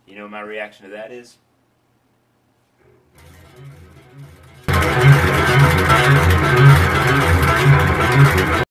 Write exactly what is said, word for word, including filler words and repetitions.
You know what my reaction to that is?